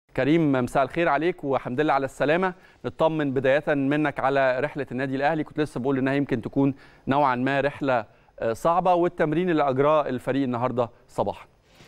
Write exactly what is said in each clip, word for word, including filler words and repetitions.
كريم، مساء الخير عليك والحمد لله على السلامة. نطمن بداية منك على رحلة النادي الأهلي. كنت لسه بقول إنها يمكن تكون نوعا ما رحلة صعبة، والتمرين اللي أجراه الفريق النهاردة صباحا.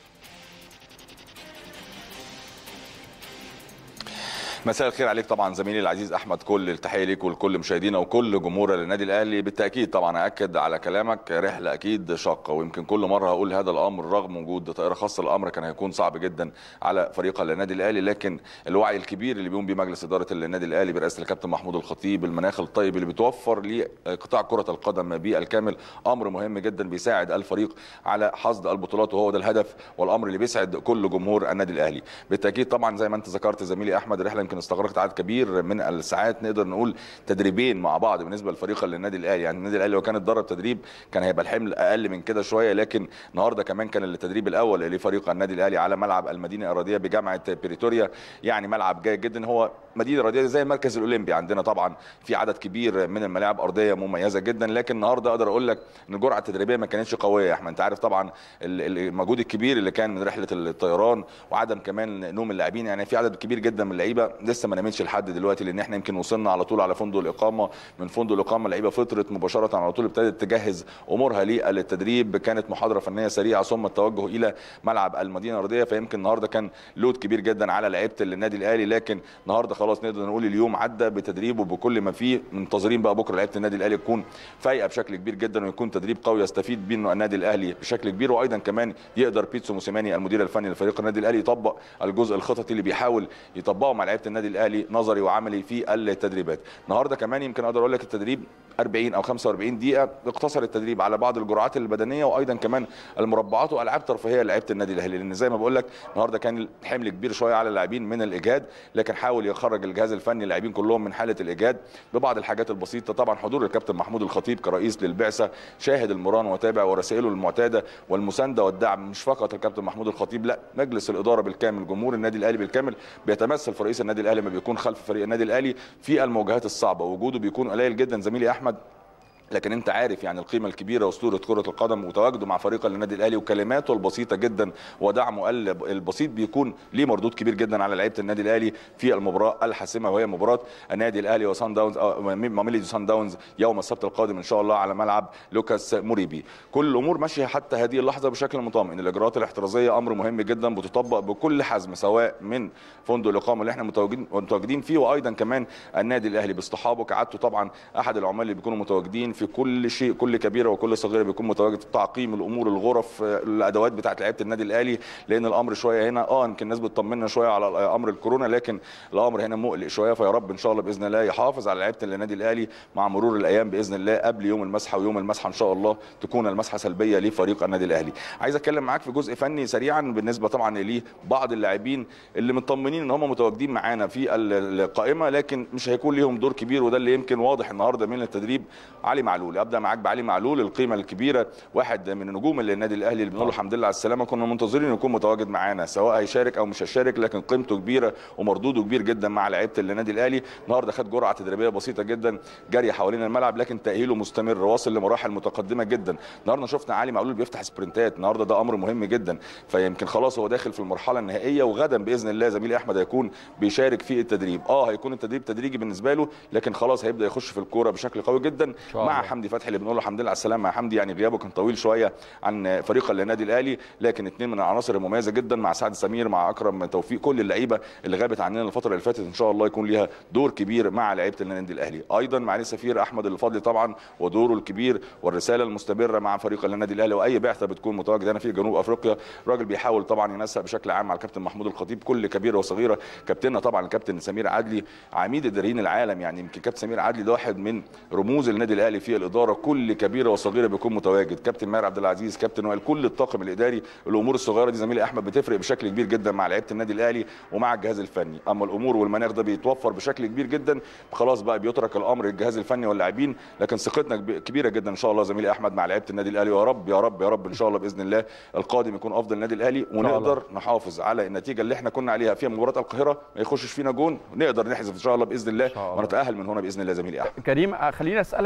مساء الخير عليك طبعا زميلي العزيز احمد، كل التحيه ليك ولكل مشاهدينا وكل جمهور النادي الاهلي. بالتاكيد طبعا اكد على كلامك، رحله اكيد شاقه، ويمكن كل مره هقول هذا الامر رغم وجود طائره خاصه. الامر كان هيكون صعب جدا على فريق النادي الاهلي، لكن الوعي الكبير اللي بيقوم بيه مجلس اداره النادي الاهلي برئاسه الكابتن محمود الخطيب، المناخ الطيب اللي بتوفر لقطاع كره القدم بالكامل، امر مهم جدا بيساعد الفريق على حصد البطولات، وهو ده الهدف والامر اللي بيسعد كل جمهور النادي الاهلي. بالتاكيد طبعا زي ما انت ذكرت زميلي احمد، الرحله يمكن استغرقت عدد كبير من الساعات، نقدر نقول تدريبين مع بعض بالنسبه للفريق للنادي الاهلي. يعني النادي الاهلي لو كان اتدرب تدريب كان هيبقى الحمل اقل من كده شويه، لكن النهارده كمان كان التدريب الاول لفريق النادي الاهلي على ملعب المدينه الرياضيه بجامعه بريتوريا. يعني ملعب جيد جدا، هو مدينه رياضيه زي المركز الاولمبي عندنا، طبعا في عدد كبير من الملاعب ارضيه مميزه جدا، لكن النهارده اقدر اقول لك ان الجرعه التدريبيه ما كانتش قويه يا احمد. انت عارف طبعا المجهود الكبير اللي كان من رحله الطيران وعدم كمان نوم اللاعبين. يعني في عدد كبير جدا من اللعيبه لسه ما نامتش لحد دلوقتي، لان احنا يمكن وصلنا على طول على فندق الاقامه. من فندق الاقامه اللعيبه فطرت مباشره على طول، ابتدت تجهز امورها للتدريب، كانت محاضره فنيه سريعه ثم التوجه الى ملعب المدينه الرياضيه. فيمكن النهارده كان لود كبير جدا على لعيبه النادي الاهلي، لكن النهارده خلاص نقدر نقول اليوم عدى بتدريبه بكل ما فيه. منتظرين بقى بكره لعيبه النادي الاهلي تكون فايقه بشكل كبير جدا، ويكون تدريب قوي يستفيد منه النادي الاهلي بشكل كبير، وايضا كمان يقدر بيتسو موسيماني المدير الفني لفريق النادي الاهلي يطبق الجزء الخططي اللي بيحاول يطبقه مع لعيبه النادي الاهلي نظري وعملي في التدريبات. النهارده كمان يمكن اقدر اقول لك التدريب أربعين او خمسة وأربعين دقيقه، اقتصر التدريب على بعض الجرعات البدنيه وايضا كمان المربعات والعاب ترفيهيه لعيبه النادي الاهلي، لان زي ما بقول لك النهارده كان حمل كبير شويه على اللاعبين من الاجهاد، لكن حاول يخرج الجهاز الفني اللاعبين كلهم من حاله الاجهاد ببعض الحاجات البسيطه. طبعا حضور الكابتن محمود الخطيب كرئيس للبعثه شاهد المران وتابع ورسائله المعتاده والمسانده والدعم، مش فقط الكابتن محمود الخطيب، لا مجلس الاداره بالكامل، جمهور النادي الاهلي بالكامل بيتمثل في رئيس النادي الاهلي ما بيكون خلف فريق النادي الاهلي في المواجهات الصعبه. وجوده بيكون قليل جدا زميلي احمد، لكن انت عارف يعني القيمه الكبيره واسطوره كره القدم وتواجده مع فريق النادي الاهلي وكلماته البسيطه جدا ودعمه البسيط بيكون ليه مردود كبير جدا على لعيبه النادي الاهلي في المباراه الحاسمه، وهي مباراه النادي الاهلي وسان داونز ماميلودي سان داونز يوم السبت القادم ان شاء الله على ملعب لوكاس موريبي. كل الامور ماشيه حتى هذه اللحظه بشكل مطمئن. الاجراءات الاحترازيه امر مهم جدا بتطبق بكل حزم، سواء من فندق الاقامه اللي احنا متواجدين متواجدين فيه، وايضا كمان النادي الاهلي باصطحابه كعادته. طبعا احد العمال اللي بيكونوا متواجدين في كل شيء، كل كبيره وكل صغيره بيكون متواجد في تعقيم الامور، الغرف، الادوات بتاعه لعيبه النادي الاهلي، لان الامر شويه هنا اه يمكن الناس بتطمنا شويه على امر الكورونا، لكن الامر هنا مقلق شويه. فيا رب ان شاء الله باذن الله يحافظ على لعيبه النادي الاهلي مع مرور الايام باذن الله، قبل يوم المسحه ويوم المسحه ان شاء الله تكون المسحه سلبيه لفريق النادي الاهلي. عايز اتكلم معاك في جزء فني سريعا بالنسبه طبعا لبعض اللاعبين اللي مطمنين ان هم متواجدين معانا في القائمه، لكن مش هيكون ليهم دور كبير، وده اللي يمكن واضح النهارده من التدريب. علي معلول، ابدا معاك بعلي معلول، القيمه الكبيره، واحد من النجوم اللي النادي الاهلي اللي بنقول له الحمد لله على السلامه، كنا منتظرين يكون متواجد معانا سواء هيشارك او مش هيشارك، لكن قيمته كبيره ومردوده كبير جدا مع لعيبه النادي الاهلي. النهارده خد جرعه تدريبيه بسيطه جدا، جري حوالين الملعب، لكن تاهيله مستمر واصل لمراحل متقدمه جدا. النهارده شفنا علي معلول بيفتح سبرنتات، النهارده ده امر مهم جدا، فيمكن خلاص هو داخل في المرحله النهائيه، وغدا باذن الله زميلي احمد هيكون بيشارك في التدريب. اه هيكون التدريب تدريجي بالنسبه له، لكن خلاص هيبدا يخش في الكوره بشكل قوي جدا مع حمدي فتحي اللي بنقول له الحمد لله على السلامه. مع حمدي يعني غيابه كان طويل شويه عن فريق النادي الاهلي، لكن اثنين من العناصر المميزه جدا مع سعد سمير مع اكرم توفيق، كل اللعيبه اللي غابت عننا الفتره اللي فاتت ان شاء الله يكون ليها دور كبير مع لعيبه النادي الاهلي. ايضا معالي سفير احمد الفضلي طبعا ودوره الكبير والرساله المستمره مع فريق النادي الاهلي، واي بعثه بتكون متواجده هنا في جنوب افريقيا راجل بيحاول طبعا ينسق بشكل عام مع الكابتن محمود الخطيب كل كبيره وصغيره. كابتننا طبعا الكابتن سمير عدلي عميد اداريين العالم، يعني يمكن كابتن سمير عدلي ده واحد من رموز النادي الاهلي في الاداره، كل كبيره وصغيره بيكون متواجد. كابتن ماهر عبد العزيز، كابتن وائل، كل الطاقم الاداري. الامور الصغيره دي زميلي احمد بتفرق بشكل كبير جدا مع لعيبه النادي الاهلي ومع الجهاز الفني. اما الامور والمناخ ده بيتوفر بشكل كبير جدا، خلاص بقى بيترك الامر للجهاز الفني واللاعبين، لكن ثقتنا كبيره جدا ان شاء الله زميلي احمد مع لعيبه النادي الاهلي، ويا رب يا رب يا رب ان شاء الله باذن الله القادم يكون افضل النادي الاهلي، ونقدر نحافظ على النتيجه اللي احنا كنا عليها في مباراه القاهره، ما يخشش فينا جون، ونقدر نحذف ان شاء الله باذن الله ونتاهل من هنا باذن الله زميلي احمد. كريم خليني اسالك بس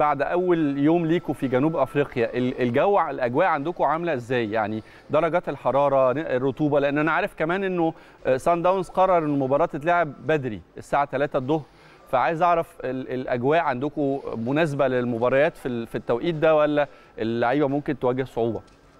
بعد اول يوم ليكوا في جنوب افريقيا، الجو الاجواء عندكم عامله ازاي؟ يعني درجات الحراره، الرطوبه، لان انا عارف كمان انه سان داونز قرر ان المباراه تتلعب بدري الساعه ثلاثة الظهر، فعايز اعرف الاجواء عندكم مناسبه للمباريات في في التوقيت ده، ولا اللعيبه ممكن تواجه صعوبه؟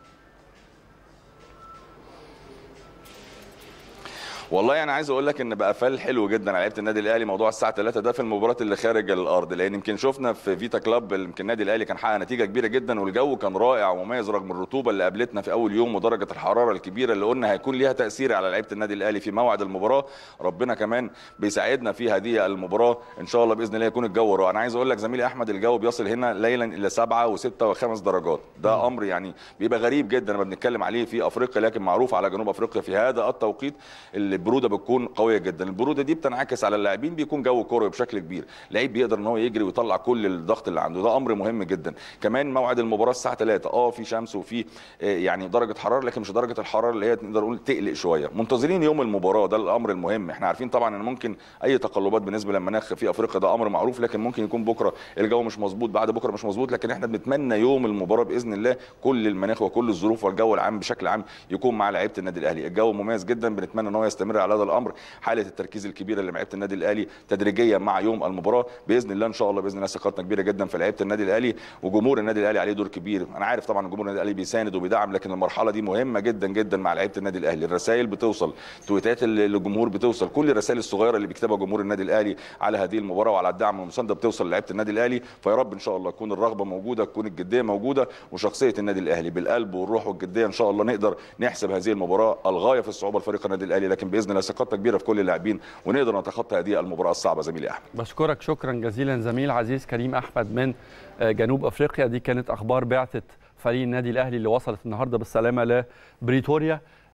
والله انا عايز اقول لك ان بقى فال حلو جدا على لعيبه النادي الاهلي موضوع الساعه ثلاثة ده في المباريات اللي خارج الارض، لان يمكن شفنا في فيتا كلاب يمكن النادي الاهلي كان حقق نتيجه كبيره جدا والجو كان رائع ومميز رغم الرطوبه اللي قابلتنا في اول يوم ودرجه الحراره الكبيره اللي قلنا هيكون ليها تاثير على لعيبه النادي الاهلي في موعد المباراه. ربنا كمان بيساعدنا في هذه المباراه ان شاء الله باذن الله يكون الجو رائع. انا عايز اقول لك زميلي احمد الجو بيصل هنا ليلا الى سبعة وستة وخمس درجات، ده امر يعني بيبقى غريب جدا لما بنتكلم عليه في افريقيا، لكن معروف على جنوب افريقيا في هذا التوقيت البروده بتكون قويه جدا. البروده دي بتنعكس على اللاعبين، بيكون جو كروي بشكل كبير، لعيب بيقدر ان هو يجري ويطلع كل الضغط اللي عنده، ده امر مهم جدا. كمان موعد المباراه الساعه ثلاثة، اه في شمس وفي يعني درجه حراره، لكن مش درجه الحراره اللي هي نقدر نقول تقلق شويه. منتظرين يوم المباراه، ده الامر المهم. احنا عارفين طبعا ان ممكن اي تقلبات بالنسبه للمناخ في افريقيا، ده امر معروف، لكن ممكن يكون بكره الجو مش مظبوط، بعد بكره مش مظبوط، لكن احنا بنتمنى يوم المباراه باذن الله كل المناخ وكل الظروف والجو العام بشكل عام يكون مع لعيبه النادي الاهلي. الجو مميز جدا، بنتمنى ان هو يستمر على هذا الامر. حاله التركيز الكبيره اللي لعيبه النادي الاهلي تدريجيا مع يوم المباراه باذن الله ان شاء الله باذن الله ثقتنا كبيره جدا في لعيبه النادي الاهلي، وجمهور النادي الاهلي عليه دور كبير. انا عارف طبعا جمهور النادي الاهلي بيساند وبيدعم، لكن المرحله دي مهمه جدا جدا مع لعيبه النادي الاهلي. الرسائل بتوصل، تويتات للجمهور بتوصل، كل الرسائل الصغيره اللي بيكتبها جمهور النادي الاهلي على هذه المباراه وعلى الدعم والمسانده بتوصل لعيبه النادي الاهلي. فيا رب ان شاء الله تكون الرغبه موجوده، تكون الجديه موجوده، وشخصيه النادي الاهلي بالقلب والروح والجديه ان شاء الله نقدر نحسب هذه المباراه الغايه في الصعوبه لفريق النادي الاهلي، لكن باذن الله ثقتنا كبيره في كل اللاعبين ونقدر نتخطى هذه المباراه الصعبه. زميلي احمد، بشكرك شكرا جزيلا زميل عزيز كريم احمد من جنوب افريقيا. دي كانت اخبار بعثه فريق النادي الاهلي اللي وصلت النهارده بالسلامه لبريتوريا.